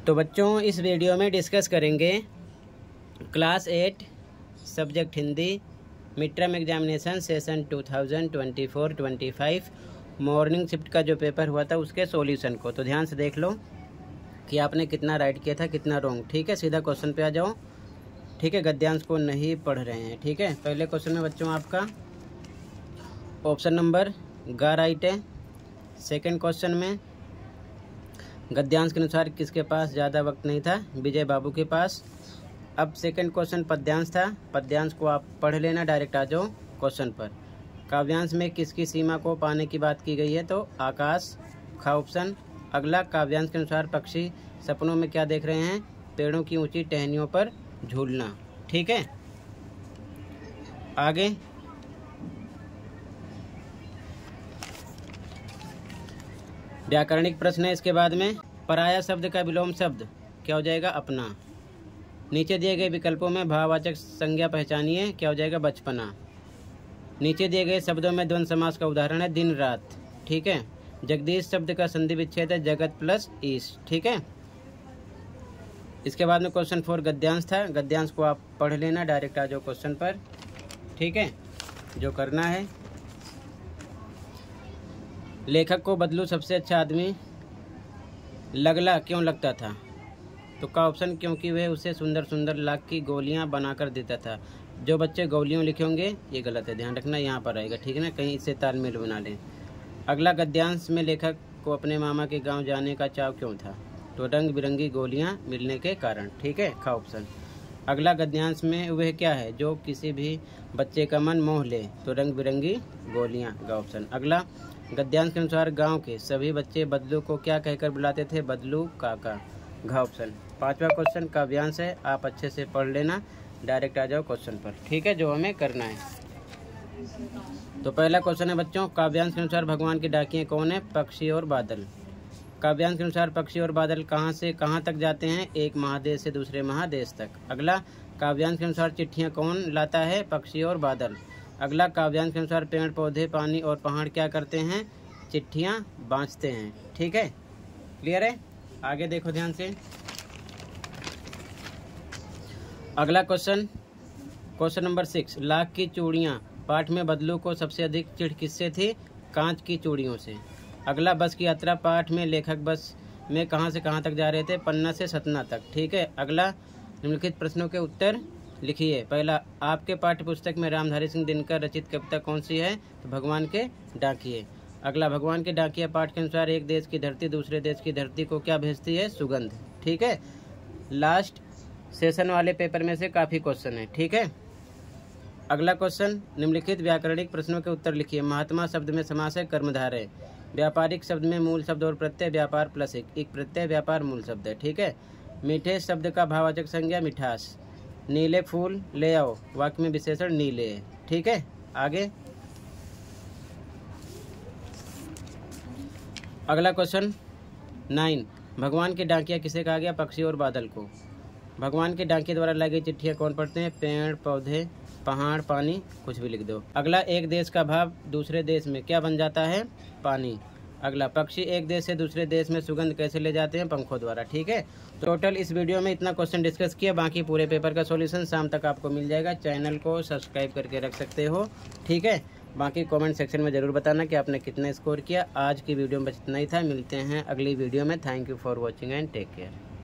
तो बच्चों इस वीडियो में डिस्कस करेंगे class 8 subject Hindi mid term examination session 2024-25 morning shift का जो पेपर हुआ था उसके सॉल्यूशन को। तो ध्यान से देख लो कि आपने कितना राइट किया था, कितना रॉन्ग। ठीक है, सीधा क्वेश्चन पे आ जाओ। ठीक है, गद्यांश को नहीं पढ़ रहे हैं। ठीक है, पहले क्वेश्चन में बच्चों आपका ऑप्शन नंबर ग राइट है। सेकंड क्वेश्चन में गद्यांश के अनुसार किसके पास ज़्यादा वक्त नहीं था? विजय बाबू के पास। अब सेकंड क्वेश्चन पद्यांश था, पद्यांश को आप पढ़ लेना, डायरेक्ट आ जाओ क्वेश्चन पर। काव्यांश में किसकी सीमा को पाने की बात की गई है? तो आकाश, ख ऑप्शन। अगला, काव्यांश के अनुसार पक्षी सपनों में क्या देख रहे हैं? पेड़ों की ऊंची टहनियों पर झूलना। ठीक है, आगे व्याकरणिक प्रश्न है। इसके बाद में पराया शब्द का विलोम शब्द क्या हो जाएगा? अपना। नीचे दिए गए विकल्पों में भाववाचक संज्ञा पहचानिए, क्या हो जाएगा? बचपना। नीचे दिए गए शब्दों में द्वंद्व समास का उदाहरण है दिन रात। ठीक है, जगदीश शब्द का संधि विच्छेद है जगत प्लस ईश। ठीक है, इसके बाद में क्वेश्चन 4 गद्यांश था, गद्यांश को आप पढ़ लेना, डायरेक्ट आ जाओ क्वेश्चन पर। ठीक है, जो करना है, लेखक को बदलू सबसे अच्छा आदमी लगला क्यों लगता था? तो का ऑप्शन, क्योंकि वह उसे सुंदर सुंदर लाख की गोलियां बनाकर देता था। जो बच्चे गोलियों लिखे होंगे ये गलत है, ध्यान रखना, यहाँ पर आएगा। ठीक है ना, कहीं इससे तालमेल बना लें। अगला, गद्यांश में लेखक को अपने मामा के गांव जाने का चाव क्यों था? तो रंग बिरंगी गोलियां मिलने के कारण। ठीक है, ख ऑप्शन। अगला, गद्यांश में वह क्या है जो किसी भी बच्चे का मन मोह ले? तो रंग बिरंगी गोलियां, ग ऑप्शन। अगला, गद्यांश के अनुसार गांव के सभी बच्चे बदलू को क्या कहकर बुलाते थे? बदलू काका, घ ऑप्शन। पांचवा क्वेश्चन काव्यांश है, आप अच्छे से पढ़ लेना, डायरेक्ट आ जाओ क्वेश्चन पर। ठीक है, जो हमें करना है। तो पहला क्वेश्चन है बच्चों, काव्यांश के अनुसार भगवान के डाकिये कौन है? पक्षी और बादल। काव्यांश के अनुसार पक्षी और बादल कहाँ से कहाँ तक जाते हैं? एक महादेश से दूसरे महादेश तक। अगला, काव्यांश के अनुसार चिट्ठियाँ कौन लाता है? पक्षी और बादल। अगला, काव्यांश के अनुसार पेड़ पौधे पानी और पहाड़ क्या करते हैं? चिट्ठियाँ बाँचते हैं। ठीक है, क्लियर है? आगे देखो ध्यान से। अगला क्वेश्चन, क्वेश्चन नंबर 6, लाख की चूड़ियाँ पाठ में बदलू को सबसे अधिक चिढ़ किससे थी? कांच की चूड़ियों से। अगला, बस की यात्रा पाठ में लेखक बस में कहाँ से कहाँ तक जा रहे थे? पन्ना से सतना तक। ठीक है, अगला, निम्नलिखित प्रश्नों के उत्तर लिखिए। पहला, आपके पाठ्य पुस्तक में रामधारी सिंह दिनकर रचित कविता कौन सी है? तो भगवान के डाकिये। अगला, भगवान के डाकिया पाठ के अनुसार एक देश की धरती दूसरे देश की धरती को क्या भेजती है? सुगंध। ठीक है, लास्ट सेशन वाले पेपर में से काफ़ी क्वेश्चन है। ठीक है, अगला क्वेश्चन, निम्नलिखित व्याकरणिक प्रश्नों के उत्तर लिखिए। महात्मा शब्द में समास है कर्मधारय। व्यापारिक शब्द में मूल शब्द और प्रत्यय व्यापार प्लस एक प्रत्यय व्यापार मूल शब्द है। ठीक है, मीठे शब्द का भाववाचक संज्ञा मिठास। नीले फूल ले आओ, वाक्य में विशेषण नीले है। ठीक है, आगे अगला क्वेश्चन 9, भगवान के डाकिया किसे कहा गया? पक्षी और बादल को। भगवान के डाकिये द्वारा लाई गई चिट्ठियाँ कौन पढ़ते हैं? पेड़ पौधे पहाड़ पानी, कुछ भी लिख दो। अगला, एक देश का भाव दूसरे देश में क्या बन जाता है? पानी। अगला, पक्षी एक देश से दूसरे देश में सुगंध कैसे ले जाते हैं? पंखों द्वारा। ठीक है, तो टोटल इस वीडियो में इतना क्वेश्चन डिस्कस किया। बाकी पूरे पेपर का सॉल्यूशन शाम तक आपको मिल जाएगा। चैनल को सब्सक्राइब करके रख सकते हो। ठीक है, बाकी कमेंट सेक्शन में ज़रूर बताना कि आपने कितना स्कोर किया। आज की वीडियो में बस इतना ही था, मिलते हैं अगली वीडियो में। Thank you for watching and take care.